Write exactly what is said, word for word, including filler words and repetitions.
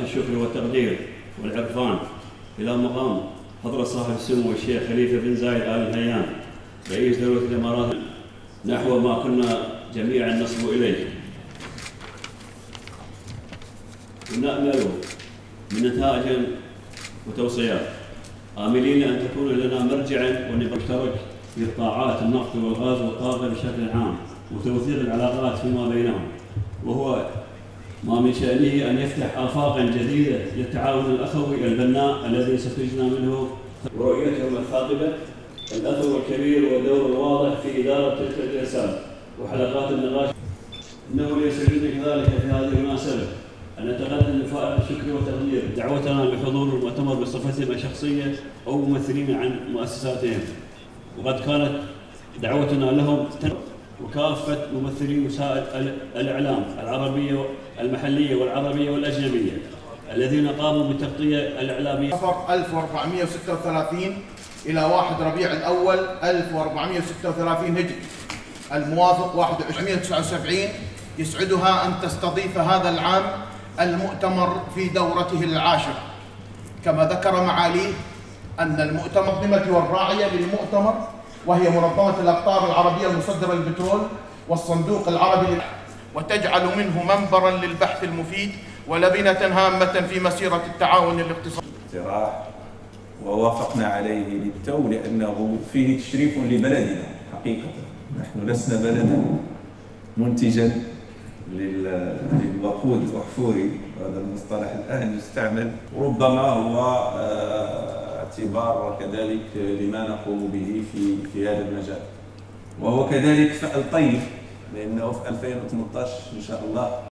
الشكر والتقدير والعرفان إلى مقام حضرة صاحب السمو الشيخ خليفة بن زايد آل نهيان رئيس دولة الإمارات نحو ما كنا جميعا نصبو إليه ونأمل من نتائج وتوصيات، آملين أن تكون لنا مرجعا ونشترك في قطاعات النفط والغاز والطاقة بشكل عام وتوثيق العلاقات فيما بينهم، وهو ما من شأنه أن يفتح آفاقا جديدة للتعاون الأخوي البناء الذي ستجنى منه ورؤيتهم الثاقبة الأثر الكبير والدور الواضح في إدارة تلك الجلسات وحلقات النقاش. إنه ليس يجوز كذلك في هذه المناسبة أن نتقدم بفائق الشكر والتقدير دعوتنا لحضور المؤتمر بصفتهم الشخصية أو ممثلين عن مؤسساتهم، وقد كانت دعوتنا لهم وكافة ممثلي وسائل الإعلام العربية المحلية والعربية والأجنبية الذين قاموا بالتغطية الإعلامية. صفر ألف وأربعمائة وستة وثلاثين إلى واحد ربيع الأول ألف وأربعمائة وستة وثلاثين هجري الموافق واحد وعشرين تسعة وسبعين، يسعدها أن تستضيف هذا العام المؤتمر في دورته العاشرة. كما ذكر معاليه أن المؤتمر المنظمة والراعية للمؤتمر وهي منظمة الأقطار العربية المصدرة للبترول والصندوق العربي لل... وتجعل منه منبرا للبحث المفيد ولبنة هامة في مسيرة التعاون الاقتصادي. اقتراح ووافقنا عليه للتو لأنه فيه تشريف لبلدنا حقيقة. نحن لسنا بلدا منتجا للوقود الأحفوري، هذا المصطلح الآن يستعمل، ربما هو اعتبار كذلك لما نقوم به في في هذا المجال، وهو كذلك فعل طيب لأنه في ألفين وثمانية عشر إن شاء الله